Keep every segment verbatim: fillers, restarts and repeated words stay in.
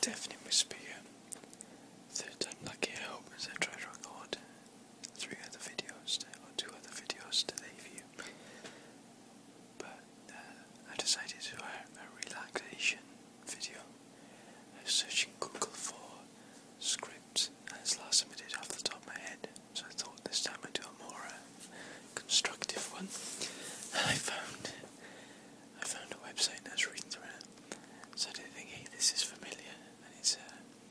definitely must be um, third time lucky, I hope, as I try to record three other videos to, or two other videos to leave you. But uh, I decided to do a, a relaxation video. I was searching Google for scripts, and it's the last time I did off the top of my head, so I thought this time I'd do a more uh, constructive one. And I found I found a website and I was reading through it, so I did think, hey, this is familiar, and it's uh,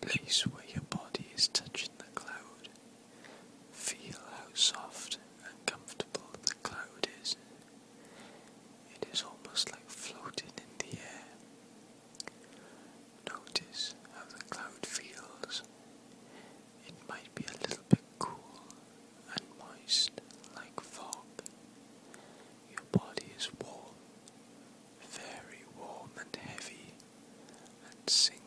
place where your body is touching the cloud. Feel how soft and comfortable the cloud is. It is almost like floating in the air. Notice how the cloud feels. It might be a little bit cool and moist like fog. Your body is warm, very warm and heavy, and sinking